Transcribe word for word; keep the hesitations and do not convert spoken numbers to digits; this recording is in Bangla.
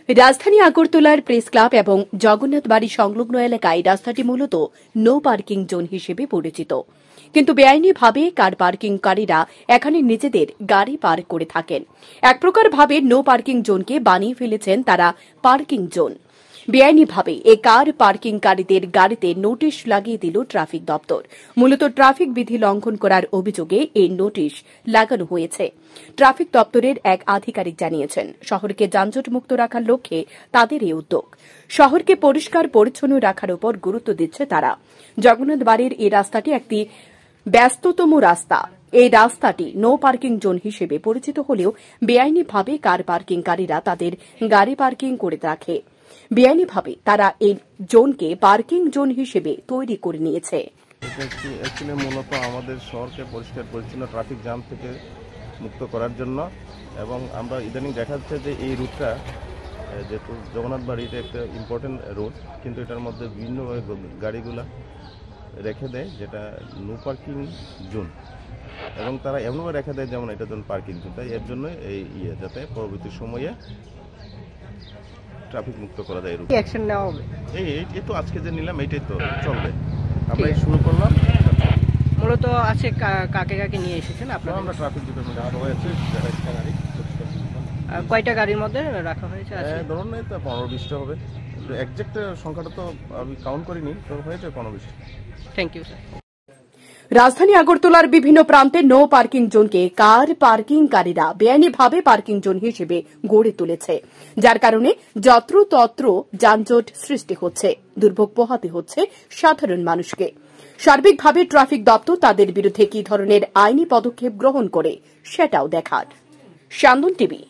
রাজধানী আগরতলার প্রেস ক্লাব এবং জগন্নাথ বাড়ি সংলগ্ন এলাকায় রাস্তাটি মূলত নো পার্কিং জোন হিসেবে পরিচিত, কিন্তু বেআইনিভাবে কার পার্কিংকারীরা এখানে নিজেদের গাড়ি পার্ক করে থাকেন। এক প্রকার ভাবে নো পার্কিং জোনকে বানিয়ে ফেলেছেন তারা পার্কিং জোন। বেআইনিভাবে এই কার পার্কিংকারীদের গাড়িতে নোটিশ লাগিয়ে দিল ট্রাফিক দপ্তর। মূলত ট্রাফিক বিধি লঙ্ঘন করার অভিযোগে এই নোটিশ লাগানো হয়েছে। ট্রাফিক দপ্তরের এক আধিকারিক জানিয়েছেন, শহরকে যানজটমুক্ত রাখার লক্ষ্যে তাদের এই উদ্যোগ। শহরকে পরিষ্কার পরিচ্ছন্ন রাখার উপর গুরুত্ব দিচ্ছে তারা। জগন্নাথ বাড়ির এই রাস্তাটি একটি ব্যস্ততম রাস্তা। এই রাস্তাটি নো পার্কিং জোন হিসেবে পরিচিত হলেও বেআইনিভাবে কার পার্কিংকারীরা তাদের গাড়ি পার্কিং করে রাখে। বেআইনিভাবে তারা এই জোনকে পার্কিং জোন হিসেবে তৈরি করে নিয়েছে। এটা মূলত আমাদের শহরকে পরিষ্কার পরিচ্ছন্ন ট্রাফিক জ্যাম থেকে মুক্ত করার জন্য, এবং আমরা ইদানিং দেখা যাচ্ছে যে এই রুটটা যেহেতু জগন্নাথ বাড়িতে একটা ইম্পর্টেন্ট রুট, কিন্তু এটার মধ্যে বিভিন্নভাবে গাড়িগুলা রেখে দেয় যেটা নো পার্কিং জোন, এবং তারা এমনভাবে রেখে দেয় যেমন এটা জন্য পার্কিং জোন। তাই এর জন্য এই ইয়ে যাতে পরবর্তী সময়ে ট্রাফিক মুক্ত করা যায়। অ্যাকশন নেওয়া হবে। এই এই তো আজকে যে নিলাম এইটাই তো চলবে, আমরা শুরু করলাম। মূলত আজকে কাকে কাকে নিয়ে এসেছেন আপনারা? আমরা ট্রাফিক ডিপার্টমেন্ট হয়েছে গাড়ি, কয়টা গাড়ির মধ্যে রাখা হয়েছে? ধরুন এই তো পনেরো বিশটা হবে, একজ্যাক্ট সংখ্যাটা তো আমি কাউন্ট করিনি, তো হয়েছে পনেরো বিশ। Thank you sir. রাজধানী আগরতলার বিভিন্ন প্রান্তে নো পার্কিং জোনকে কার পার্কিংকারীরা বেআইনিভাবে পার্কিং জোন হিসেবে গড়ে তুলেছে, যার কারণে যত্রতত্র যানজট সৃষ্টি হচ্ছে, দুর্ভোগ পোহাতে হচ্ছে সাধারণ মানুষকে। সার্বিকভাবে ট্রাফিক দপ্তর তাদের বিরুদ্ধে কি ধরনের আইনি পদক্ষেপ গ্রহণ করে সেটাও দেখার। স্যান্দন টিভি।